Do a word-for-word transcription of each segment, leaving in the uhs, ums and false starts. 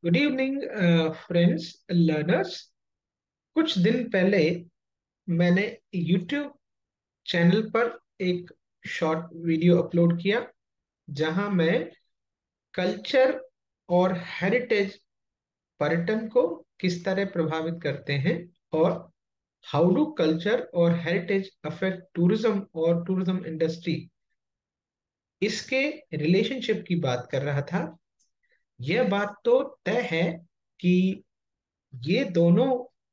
Good evening friends learners. कुछ दिन पहले मैंने यूट्यूब चैनल पर एक शॉर्ट वीडियो अपलोड किया जहां मैं कल्चर और हेरिटेज पर्यटन को किस तरह प्रभावित करते हैं और हाउ डू कल्चर और हेरिटेज अफेक्ट टूरिज्म और टूरिज्म इंडस्ट्री, इसके रिलेशनशिप की बात कर रहा था। यह बात तो तय है कि ये दोनों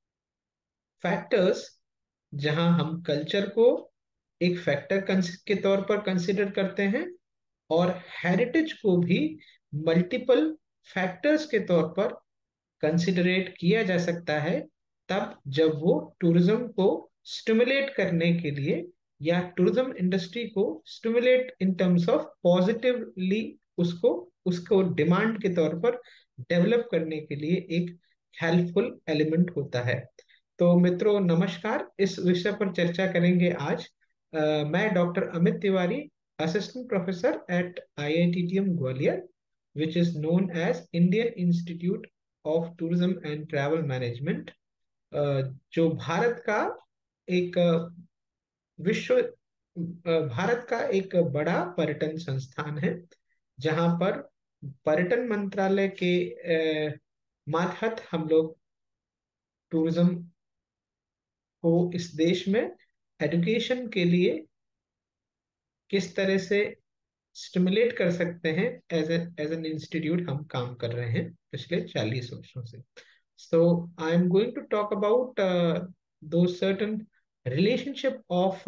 फैक्टर्स, जहां हम कल्चर को एक फैक्टर के तौर पर कंसिडर करते हैं और हेरिटेज को भी मल्टीपल फैक्टर्स के तौर पर कंसिडरेट किया जा सकता है, तब जब वो टूरिज्म को स्टिमुलेट करने के लिए या टूरिज्म इंडस्ट्री को stimulate in terms of positively उसको उसको डिमांड के तौर पर डेवलप करने के लिए एक हेल्पफुल एलिमेंट होता है। तो मित्रों नमस्कार, इस विषय पर चर्चा करेंगे आज। अ, मैं doctor Amit Tiwari, assistant professor at I I T T M Gwalior, which is known as Indian Institute of Tourism and Travel Management, uh, जो भारत का एक अ, विश्व अ, भारत का एक बड़ा पर्यटन संस्थान है, जहां पर पर्यटन मंत्रालय के अ, मातहत हम लोग टूरिज्म को इस देश में एजुकेशन के लिए किस तरह से स्टिमुलेट कर सकते हैं, एज एज एन इंस्टीट्यूट हम काम कर रहे हैं पिछले चालीस वर्षों से। So I am going to talk about दो certain relationship of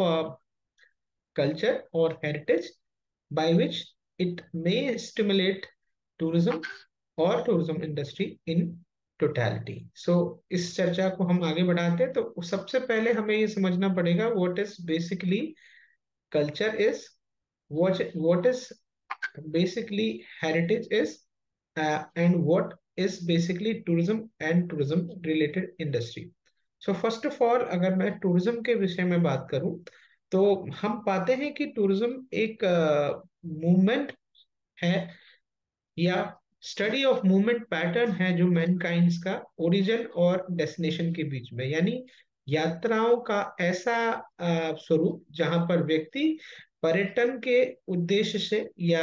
culture or heritage by which it may stimulate tourism और tourism industry in totality. So इस चर्चा को हम आगे बढ़ाते हैं तो सबसे पहले हमें ये समझना पड़ेगा what is basically culture is, what what is basically heritage is, uh, and what is basically tourism and tourism related industry. So first of all अगर मैं टूरिज्म के विषय में बात करूं तो हम पाते हैं कि टूरिज्म एक मूवमेंट है या स्टडी ऑफ मूवमेंट पैटर्न है जो मैनकाइंड्स का ओरिजिन और डेस्टिनेशन के बीच में, यानी यात्राओं का ऐसा अ, स्वरूप जहां पर व्यक्ति पर्यटन के उद्देश्य से या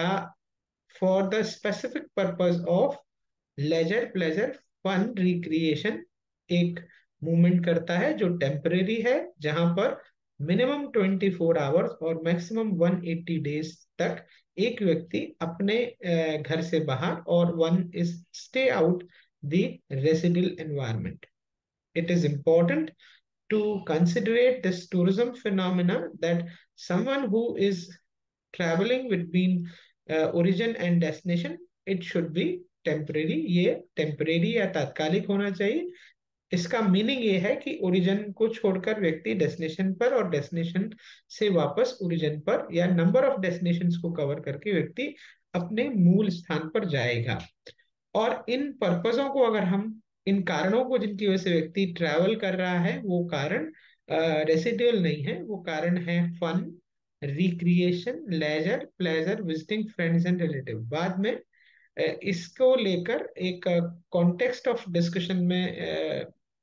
for the specific purpose of leisure pleasure fun recreation एक मूवमेंट करता है जो टेम्परेरी है, जहां पर मिनिमम ट्वेंटी फोर आवर्स और मैक्सिमम वन एट्टी डेज तक एक व्यक्ति अपने अ, घर से बाहर और one is stay out the residual environment. It is important to considerate this tourism phenomena that someone who is traveling between uh, origin and destination, it should be temporary. ये temporary या तात्कालिक होना चाहिए. इसका मीनिंग ये है कि origin को छोड़कर व्यक्ति डेस्टिनेशन पर और डेस्टिनेशन से वापस ओरिजिन पर या नंबर ऑफ डेस्टिनेशंस को कवर करके व्यक्ति अपने मूल स्थान पर जाएगा. और इन पर्पजों को अगर हम इन कारणों को जिनकी वजह से व्यक्ति ट्रैवल कर रहा है वो कारण रेसिडुअल नहीं है, वो कारण है fun, recreation, leisure, pleasure, visiting friends and relative. बाद में अ, इसको लेकर एक कॉन्टेक्स्ट ऑफ डिस्कशन में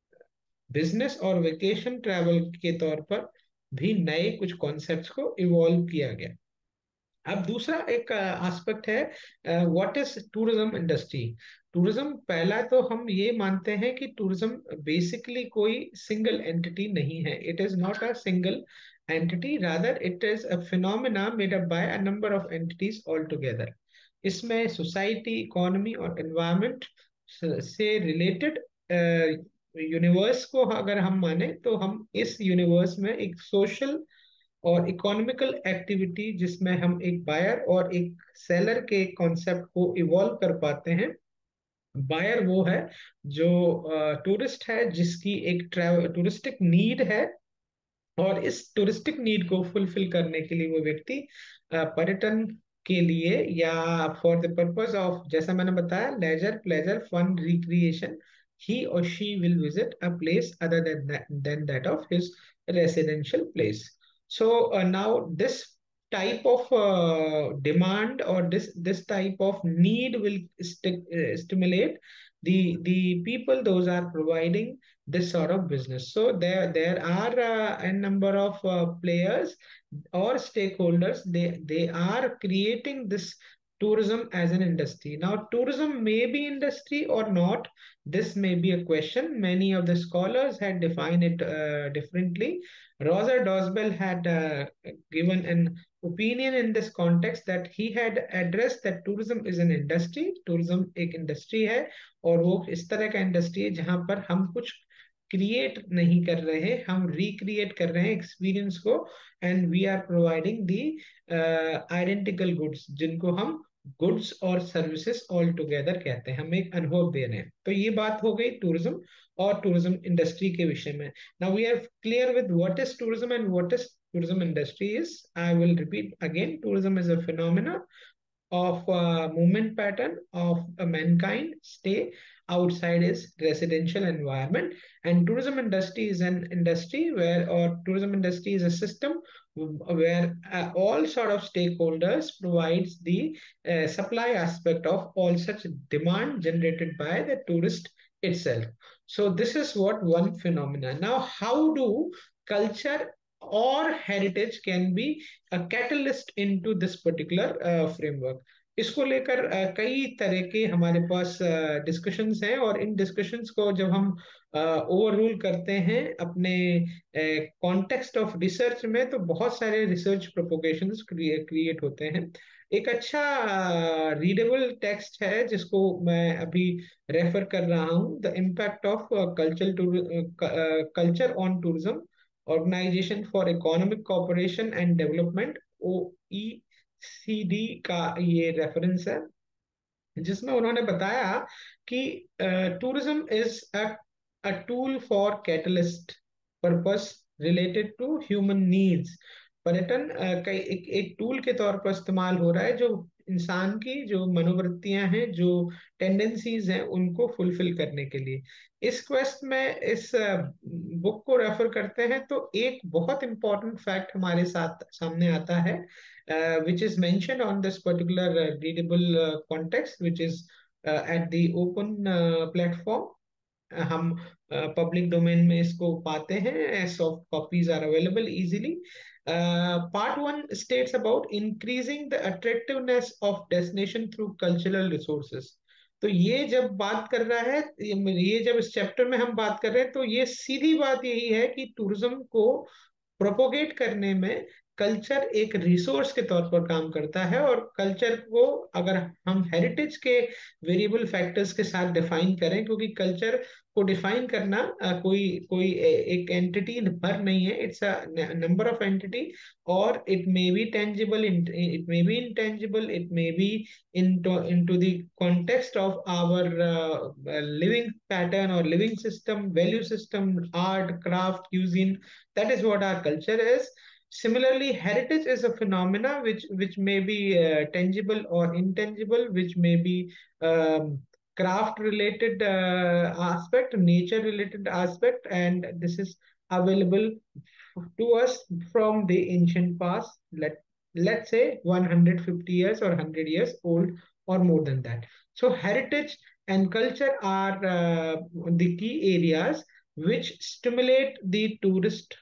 बिजनेस और वेकेशन ट्रैवल के तौर पर भी नए कुछ कॉन्सेप्ट्स को इवॉल्व किया गया. अब दूसरा एक एस्पेक्ट है what is tourism industry. Tourism, पहला तो हम ये मानते हैं कि टूरिज्म बेसिकली कोई सिंगल एंटिटी नहीं है. It is not a single entity, rather it is a phenomena made up by a number of entities all together. इसमें सोसाइटी, इकोनॉमी और एनवायरनमेंट से रिलेटेड यूनिवर्स को अगर हम माने तो हम इस यूनिवर्स में एक सोशल और इकोनॉमिकल एक्टिविटी जिसमें हम एक बायर और एक सेलर के कॉन्सेप्ट को इवॉल्व कर पाते हैं. बायर वो है जो टूरिस्ट है, जिसकी एक ट्रैवल टूरिस्टिक नीड है और इस टूरिस्टिक नीड को फुलफिल करने के लिए वो व्यक्ति अ, पर्यटन के लिए या फॉर द पर्पस ऑफ, जैसा मैंने बताया, leisure, pleasure, fun, recreation, he or she will visit a place other than that, than that of his residential place. So uh, now this type of uh, demand, or this this type of need will st uh, stimulate the the people those are providing this sort of business. So there there are uh, a number of uh, players or stakeholders, they they are creating this tourism as an industry. Now tourism may be industry or not, this may be a question. Many of the scholars had defined it uh, differently. Roger Dosbel had uh, given an opinion in this context, that he had addressed that tourism is an industry. tourism एक industry है, और वो इस तरह का industry है जहां पर हम कुछ क्रिएट नहीं कर रहे हैं, हम रिक्रिएट कर रहे हैं एक्सपीरियंस को, and we are providing the identical goods, जिनको हम गुड्स और सर्विसेज ऑल टुगेदर कहते हैं, हम एक अनुभव दे रहे हैं। तो ये बात हो गई टूरिज्म और टूरिज्म इंडस्ट्री के विषय में। Now we are clear with what is tourism and what is tourism industry is. I will repeat again. Tourism is a phenomena of uh, movement pattern of uh, mankind stay outside its residential environment, and tourism industry is an industry where, or tourism industry is a system where uh, all sort of stakeholders provides the uh, supply aspect of all such demand generated by the tourist itself. So this is what one phenomena. Now how do culture or heritage can be a catalyst into this particular uh, framework? इसको लेकर uh, कई तरह के हमारे पास discussions uh, हैं, और इन discussions को जब हम ओवररूल uh, करते हैं अपने कॉन्टेक्स्ट ऑफ रिसर्च में, तो बहुत सारे रिसर्च प्रोपोगेशंस क्रिएट होते हैं। एक अच्छा रीडेबल uh, टेक्स्ट है जिसको मैं अभी रेफर कर रहा हूँ, the impact of culture culture on tourism, organisation for economic cooperation and development, O E C D का ये रेफरेंस है, जिसमें उन्होंने बताया कि tourism is a tool for catalyst purpose related to human needs. पर्यटन uh, कई एक, एक टूल के तौर पर इस्तेमाल हो रहा है, जो इंसान की जो मनोवृत्तियां हैं, जो टेंडेंसीज हैं, उनको फुलफिल करने के लिए। इस क्वेस्ट में इस बुक को रेफर करते हैं, तो एक बहुत इंपॉर्टेंट फैक्ट हमारे साथ सामने आता है, which is mentioned on this particular readable context, which is at the open platform. हम पब्लिक uh, डोमेन में इसको पाते हैं, soft copies are available easily. Part one states about increasing the attractiveness of destination through cultural resources. तो ये जब बात कर रहा है, ये जब इस चैप्टर में हम बात कर रहे हैं, तो ये सीधी बात यही है कि टूरिज्म को प्रोपोगेट करने में कल्चर एक रिसोर्स के तौर पर काम करता है, और कल्चर को अगर हम हेरिटेज के वेरिएबल फैक्टर्स के साथ डिफाइन करें, क्योंकि कल्चर को डिफाइन करना आ, कोई कोई एक एंटिटी भर नहीं है, it's a number of entity, और it may be tangible, it may be intangible, it may be into into the context of our uh, living pattern or living system, value system, art, craft, cuisine. That is what our culture is. Similarly, heritage is a phenomena which which may be uh, tangible or intangible, which may be um, craft related uh, aspect, nature related aspect, and this is available to us from the ancient past. Let let's say one hundred fifty years or one hundred years old, or more than that. So heritage and culture are uh, the key areas which stimulate the tourist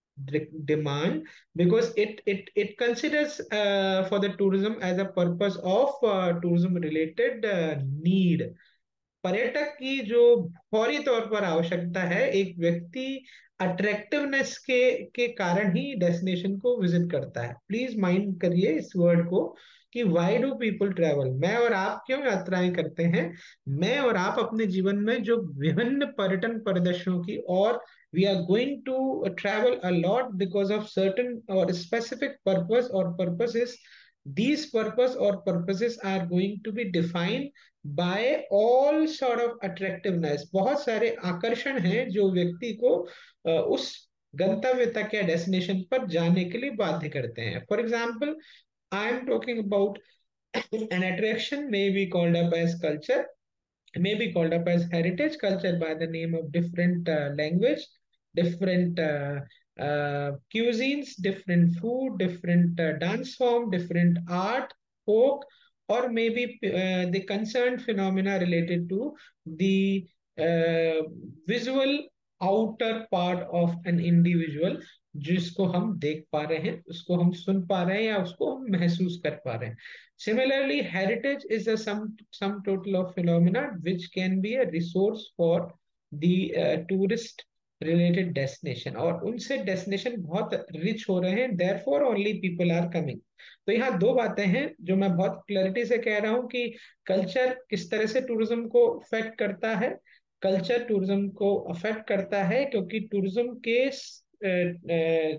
demand, because it it it considers uh, for the tourism as a purpose of uh, tourism related uh, need। पर्यटक की जो फौरी तौर पर आवश्यकता है, एक व्यक्ति अट्रैक्टिवनेस के के कारण ही डेस्टिनेशन को विजिट करता है। प्लीज माइंड करिए इस वर्ड को कि व्हाई डू पीपल ट्रैवल, मैं और आप क्यों यात्राएं करते हैं। मैं और आप अपने जीवन में जो विभिन्न पर्यटन परिदृश्यों की, और we are going to travel a lot because of certain or specific purpose or purposes. These purpose or purposes are going to be defined by all sort of attractiveness। बहुत सारे आकर्षण हैं जो व्यक्ति को उस गंतव्य तक या डेस्टिनेशन पर जाने के लिए बाध्य करते हैं। For example, I am talking about an attraction may be called up as culture, may be called up as heritage culture by the name of different uh, language, different uh, cuisines, different food, different uh, dance form, different art, folk, or maybe uh, the concerned phenomena related to the uh, visual outer part of an individual, जिसको हम देख पा रहे हैं, उसको हम सुन पा रहे हैं, या उसको हम महसूस कर पा रहे हैं. Similarly, heritage is a sum sum total of phenomena which can be a resource for the uh, tourist related destination, और उनसे डेस्टिनेशन बहुत रिच हो रहे हैं, therefore only people are coming. तो यहाँ दो बातें हैं जो मैं बहुत क्लैरिटी से कह रहा हूँ कि कल्चर किस तरह से टूरिज्म को अफेक्ट करता है. कल्चर टूरिज्म को अफेक्ट करता है क्योंकि टूरिज्म के अ, अ,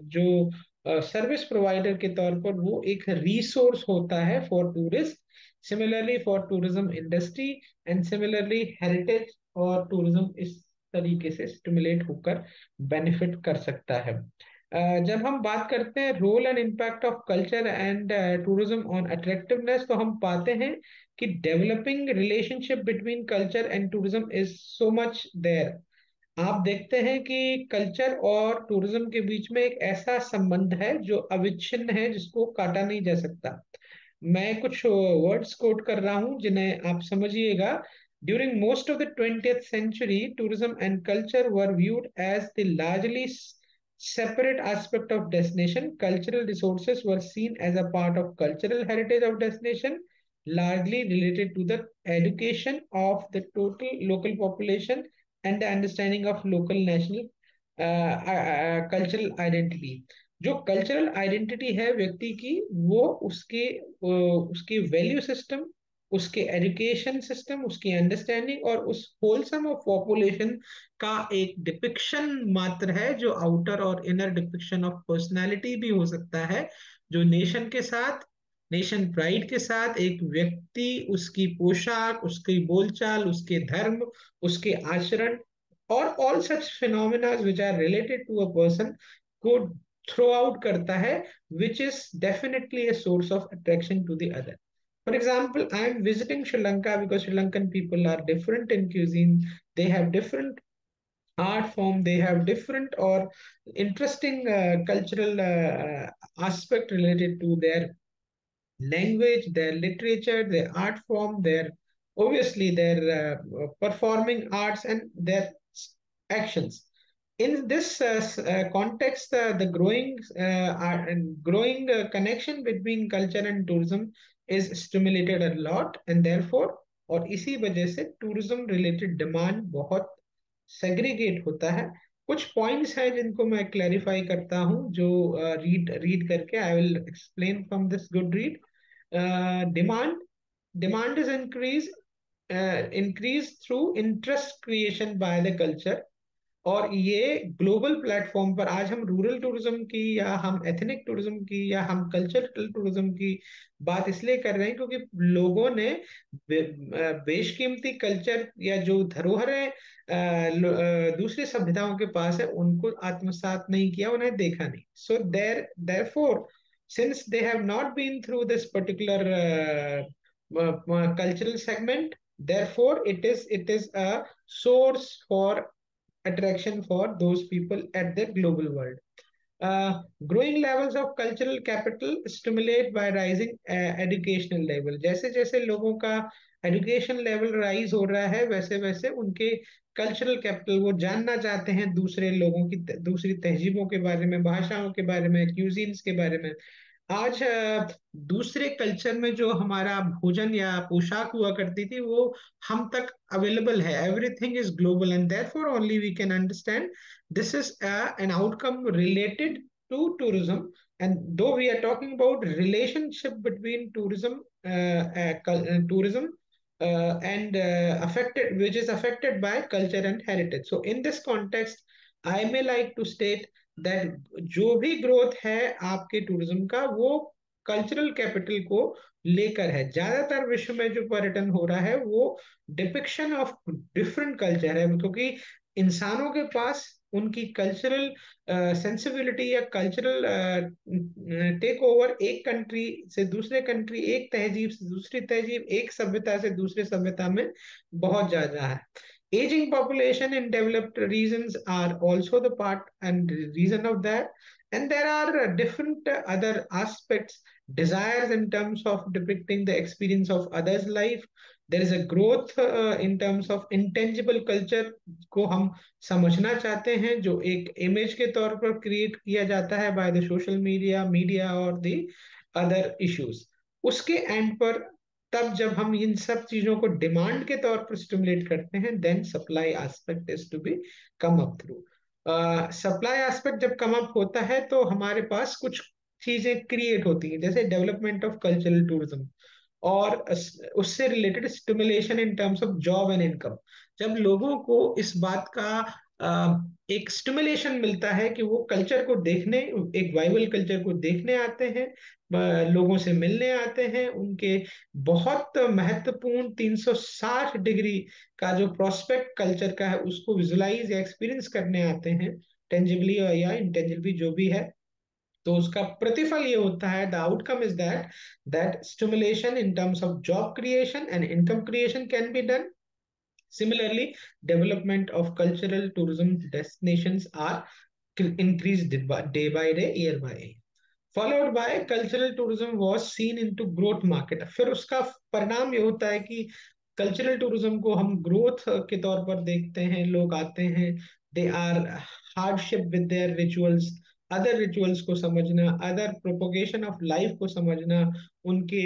जो सर्विस प्रोवाइडर के तौर पर वो एक रिसोर्स होता है for tourist. Similarly for tourism industry and similarly heritage और टूरिज्म इस तरीके से स्टिमुलेट होकर बेनिफिट कर सकता है. अ, जब हम बात करते हैं role and impact of culture and tourism on attractiveness, तो हम पाते हैं कि developing relationship between culture and tourism is so much there. आप देखते हैं कि कल्चर और टूरिज्म के बीच में एक ऐसा संबंध है जो अविच्छिन्न है, जिसको काटा नहीं जा सकता. मैं कुछ वर्ड्स कोट कर रहा हूं जिन्हें आप समझिएगा. During most of the twentieth century, tourism and culture were viewed as the largely separate aspect of destination. Cultural resources were seen as a part of cultural heritage of destination, largely related to the education of the total local population and the understanding of local national uh, uh, cultural identity. जो cultural identity है व्यक्ति की, वो उसके uh, उसकी value system, उसके education system, उसकी understanding और उस होलसम ऑफ पॉपुलेशन का एक डिपिक्शन मात्र है, जो आउटर और इनर डिपिक्शन ऑफ पर्सनालिटी भी हो सकता है, जो नेशन के साथ, नेशन प्राइड के साथ एक व्यक्ति, उसकी पोशाक, उसकी बोलचाल, उसके धर्म, उसके आचरण और all such phenomena which are related to a person को थ्रो आउट करता है, which is definitely a source of attraction to the other. For example, I am visiting Sri Lanka because Sri Lankan people are different in cuisine. They have different art form. They have different or interesting uh, cultural uh, aspect related to their language, their literature, their art form, their obviously their uh, performing arts and their actions. In this uh, uh, context, uh, the growing uh, art and growing uh, connection between culture and tourism is stimulated a lot, and therefore और इसी वजह से tourism related demand बहुत segregate होता है. कुछ points हैं जिनको मैं क्लैरिफाई करता हूं, जो रीड uh, रीड करके I will explain from this good read. Demand demand is increase increase through interest creation by the culture. और ये ग्लोबल प्लेटफॉर्म पर आज हम रूरल टूरिज्म की या हम एथनिक टूरिज्म की या हम कल्चरल टूरिज्म की बात इसलिए कर रहे हैं क्योंकि लोगों ने बे, बेशकीमती कल्चर या जो धरोहरें दूसरी सभ्यताओं के पास है, उनको आत्मसात नहीं किया, उन्हें देखा नहीं. So there therefore since they have not been through this particular cultural segment, therefore it is it is a source for attraction for those people at the global world. Uh, growing levels of cultural capital stimulate by rising uh, educational level. जैसे जैसे लोगों का education level rise हो रहा है, वैसे वैसे उनके कल्चरल कैपिटल, वो जानना चाहते हैं दूसरे लोगों की, दूसरी तहजीबों के बारे में, भाषाओं के बारे में, क्यूजीन्स के बारे में. आज दूसरे कल्चर में जो हमारा भोजन या पोशाक हुआ करती थी, वो हम तक अवेलेबल है. Everything is global and therefore only we can understand this is an outcome related to tourism. And though we are talking about relationship between tourism tourism and uh, affected, which is affected by culture and heritage. So in this context, I may like to state that जो भी growth है आपके tourism का, वो cultural capital को लेकर है. ज्यादातर विश्व में जो पर्यटन हो रहा है वो डिपिक्शन ऑफ डिफरेंट कल्चर है, क्योंकि इंसानों के पास उनकी कल्चरल सेंसिबिलिटी या कल्चरल टेक ओवर एक कंट्री से दूसरे कंट्री, एक तहजीब से दूसरी तहजीब, एक सभ्यता से दूसरे सभ्यता में बहुत ज्यादा है. Aging population in developed regions are also the part and reason of that. And there are uh, different uh, other aspects, desires in terms of depicting the experience of others' life. There is a growth uh, in terms of intangible culture को हम समझना चाहते हैं, जो एक image के तौर पर क्रिएट किया जाता है by the social media media और द अदर इश्यूज। उसके एंड पर तब जब हम इन सब चीजों को डिमांड के तौर पर स्टिमुलेट करते हैं, then supply aspect is to be come up through. Supply aspect जब कम अप होता है तो हमारे पास कुछ चीजें क्रिएट होती हैं, जैसे डेवलपमेंट ऑफ कल्चरल टूरिज्म और उससे related stimulation in terms of job and income. जब लोगों को इस बात का अ, एक स्टिमुलेशन मिलता है कि वो कल्चर को देखने, एक वाइबल कल्चर को देखने आते हैं, अ, लोगों से मिलने आते हैं, उनके बहुत महत्वपूर्ण तीन सौ साठ डिग्री का जो प्रोस्पेक्ट कल्चर का है उसको विजुलाइज या एक्सपीरियंस करने आते हैं, टेंजिबली या इंटेंजिबली जो भी है, तो उसका प्रतिफल ये होता है, the outcome is that that stimulation in terms of job creation and income creation can be done. Similarly, development of cultural tourism destinations are increased day by day, year by year. Followed by cultural tourism was seen into growth market। फिर उसका परिणाम ये होता है कि cultural tourism को हम growth के तौर पर देखते हैं, लोग आते हैं, they are hardship with their rituals, other rituals को समझना, अदर प्रोपोगेशन ऑफ लाइफ को समझना, उनके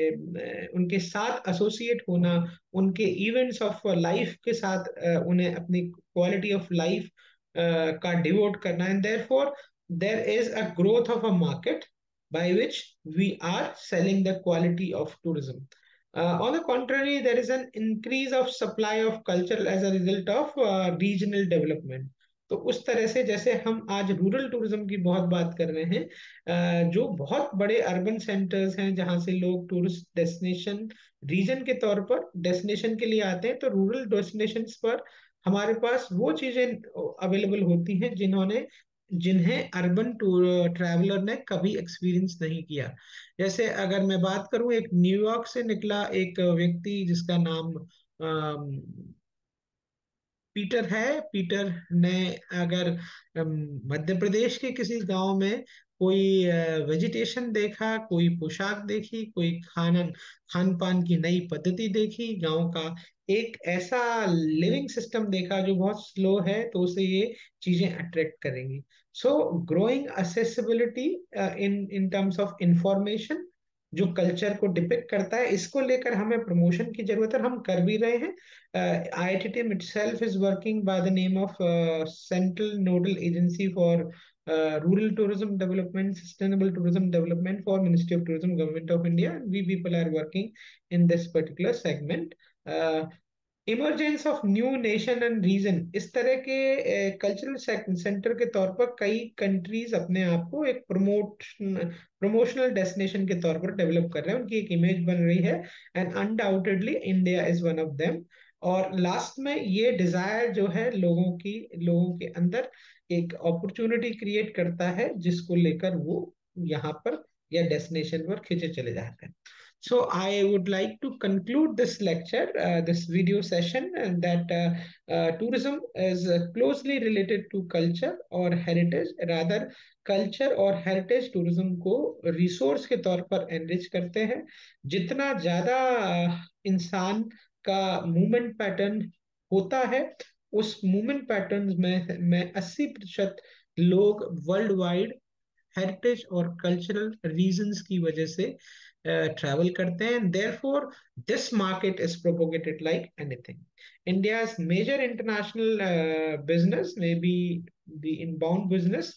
उनके साथ एसोसिएट होना, उनके इवेंट्स ऑफ लाइफ के साथ उन्हें अपनी क्वालिटी ऑफ लाइफ का डिवोट करना, and therefore there is a growth of a market by which we are selling the quality of tourism. Uh, on the contrary, there is an increase of supply of culture as a result of uh, regional development. तो उस तरह से जैसे हम आज rural tourism की बहुत बात कर रहे हैं, अ, जो बहुत बड़े अर्बन सेंटर्स हैं जहां से लोग टूरिस्ट डेस्टिनेशन रीजन के तौर पर डेस्टिनेशन के लिए आते हैं, तो रूरल डेस्टिनेशंस पर हमारे पास वो चीजें अवेलेबल होती हैं जिन्होंने जिन्हें अर्बन टूर ट्रैवलर ने कभी एक्सपीरियंस नहीं किया। जैसे अगर मैं बात करूं, एक न्यूयॉर्क से निकला एक व्यक्ति जिसका नाम अम, पीटर है। पीटर ने अगर अम, मध्य प्रदेश के किसी गांव में कोई वेजिटेशन देखा, कोई पोशाक देखी, कोई खाना खान पान की नई पद्धति देखी, गांव का एक ऐसा लिविंग सिस्टम देखा जो बहुत स्लो है, तो उसे ये चीजें अट्रैक्ट करेंगी। So growing accessibility in in terms of information जो कल्चर को डिपिक्ट करता है, इसको लेकर हमें प्रमोशन की जरूरत है, हम कर भी रहे हैं। uh, I I T T M itself is working by the name of uh, Central Nodal Agency for uh, Rural Tourism Development, Sustainable Tourism Development for Ministry of Tourism, Government of India. We people are working in this particular segment. Uh, emergence of new nation and region, इस तरह के cultural centre के तौर पर कई countries अपने आप को एक प्रमोट प्रमोशनल डेस्टिनेशन के तौर पर डेवलप कर रहे हैं, उनकी एक इमेज बन रही है, and undoubtedly India is one of them. और लास्ट में ये डिजायर जो है लोगों की लोगों के अंदर एक अपॉर्चुनिटी क्रिएट करता है, जिसको लेकर वो यहाँ पर या डेस्टिनेशन पर खींचे चले जाते हैं। So I would like to conclude this lecture, uh, this video session, and that uh, uh, tourism is uh, closely related to culture or heritage. Rather, culture और heritage tourism को resource के तौर पर enrich करते हैं। जितना ज्यादा uh, इंसान का movement pattern होता है, उस movement patterns में में अस्सी प्रतिशत लोग वर्ल्ड वाइड हेरिटेज और कल्चरल रीजंस की वजह से ट्रैवल uh, करते हैं, therefore this market is propogated like anything. India's major international business may be the inbound business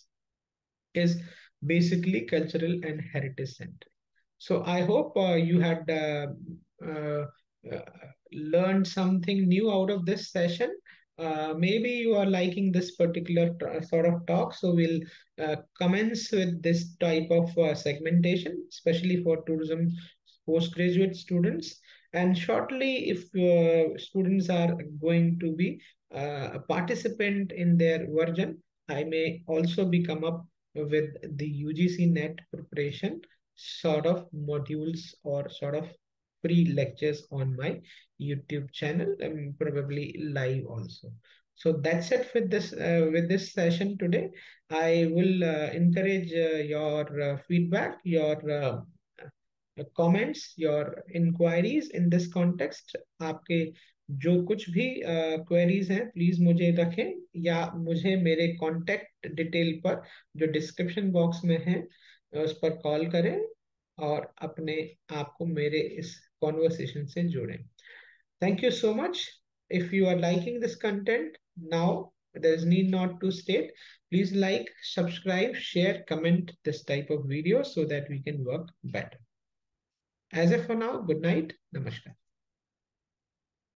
is basically cultural and heritage centric. So I hope uh, you had uh, uh, uh, learned something new out of this session. Uh, maybe you are liking this particular t- sort of talk, so we'll uh, commence with this type of uh, segmentation, especially for tourism postgraduate students. And shortly, if uh, students are going to be uh, a participant in their version, I may also be come up with the U G C net preparation sort of modules or sort of free lectures on my YouTube channel, and probably live also. So that's it with this uh, with this session today. I will uh, encourage uh, your uh, feedback, your uh, uh, comments, your inquiries in this context. आपके जो कुछ भी queries हैं please मुझे रखें, या मुझे मेरे कांटेक्ट डिटेल पर जो डिस्क्रिप्शन बॉक्स में है उस पर कॉल करें और अपने आप को मेरे इस कॉन्वर्सेशन से जोड़ें. Thank you so much. If you are liking this content now, there is need not to state. Please like, subscribe, share, comment this type of video so that we can work better. As of for now, good night. Namaskar.